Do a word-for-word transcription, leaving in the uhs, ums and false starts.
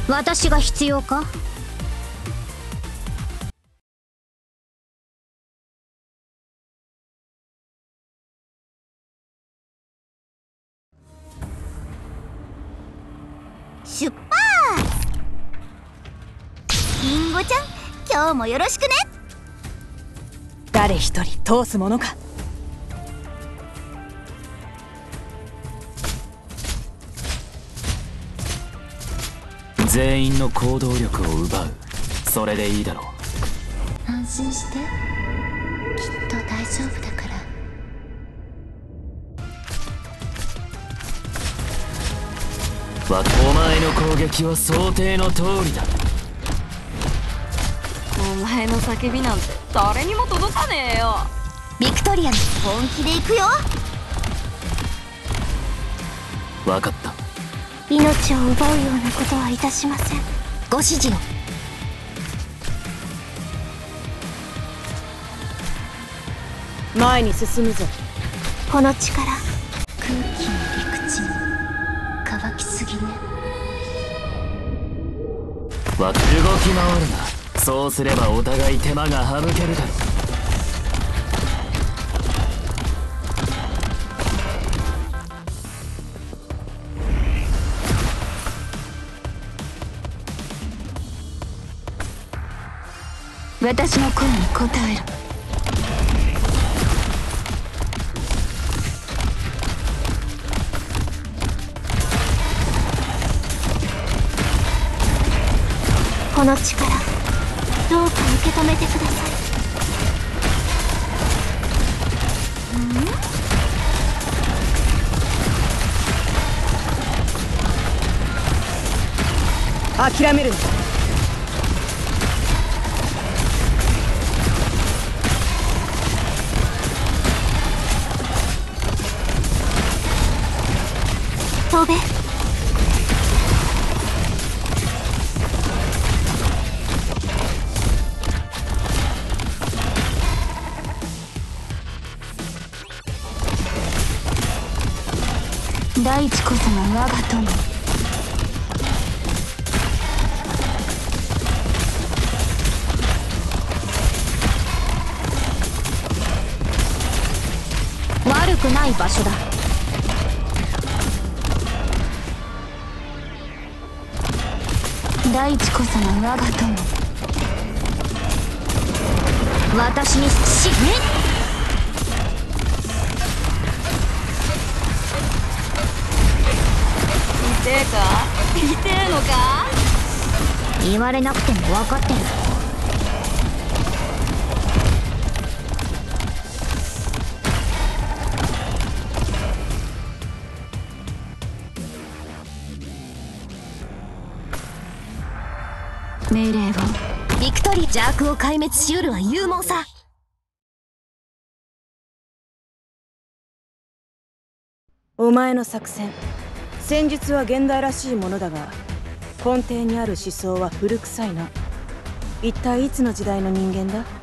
私が必要か？ 出発！リンゴちゃん、今日もよろしくね。 誰一人通すものか。 全員の行動力を奪う。それでいいだろう。 安心して、きっと大丈夫だから。 わお前の攻撃は想定の通りだ。 お前の叫びなんて誰にも届かねえよ。 ビクトリアの本気で行くよ。 分かった。 命を奪うようなことはいたしません。ご指示を。 前に進むぞ。 この力、空気も陸地も乾きすぎね。 わ動き回るな。そうすればお互い手間が省けるだろう。 私の声に応える。 この力、どうか受け止めてください。 諦めるんだ。 飛べ。 大地こそが我が友。悪くない場所だ。大地こそが我が友。私に死ね。 痛えか？痛えのか？ 言われなくても分かってる。命令を。 ビクトリー、邪悪を壊滅しうるは勇猛さ。 お前の作戦、戦術は現代らしいものだが、根底にある思想は古臭いな。一体いつの時代の人間だ？